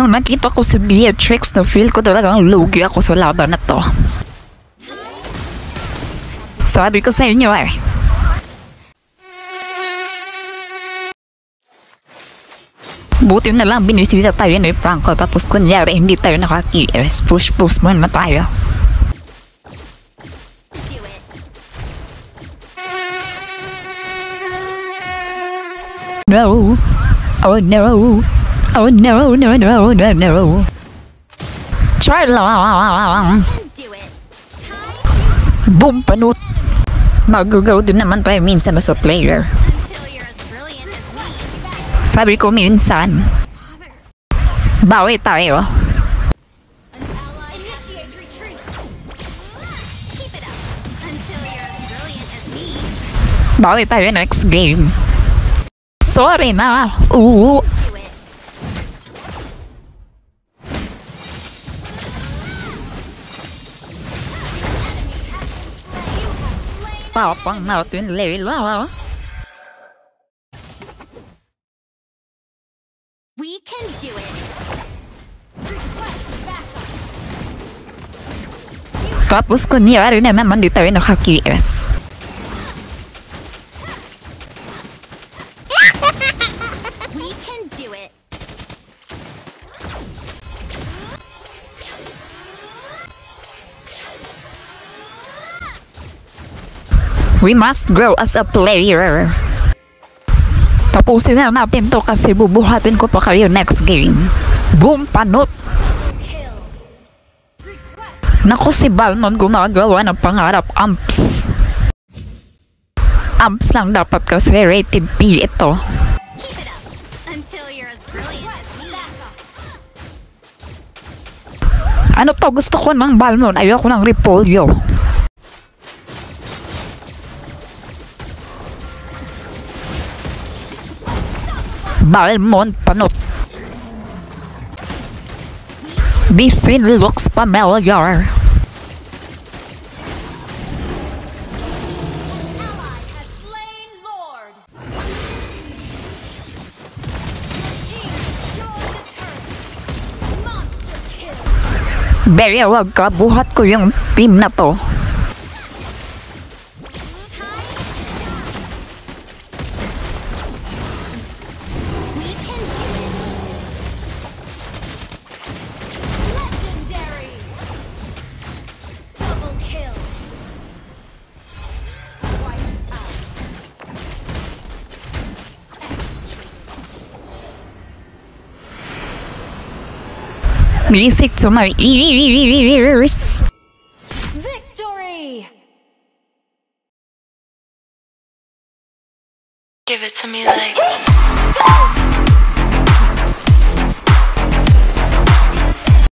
Nung nakita ko si Beatrix, na feel ko talagang lugi ako sa laban na to. Sabi ko sa inyo eh. Buti na lang binisita tayo ni Franco tapos kunyari hindi tayo nakaki-es. Push muna tayo. No. Oh no. Oh no, no. Try lang. Boom, panut. Mag-go din naman tayo minsan sa player. Sabi ko minsan. Bawi tayo. Bawi tayo next game. Sorry na. Papang natin Layla. We can do it. Tapos kunyari na naman di tayo nakaki-es. We can do it. We must grow as a player. Tapusin na natin to kasi bubuhatin ko pa kayo next game. Boom, panot! Naku, si Balmond gumagawa ng pangarap amps. Amps lang dapat kasi rated P ito. Ano to? Gusto ko ng Balmond. Ayoko ng Repolyo. Balmond, panot. This scene looks familiar. Beri, wag ka. Buhat ko yung team na to. Music to my ears. Victory! Give it to me like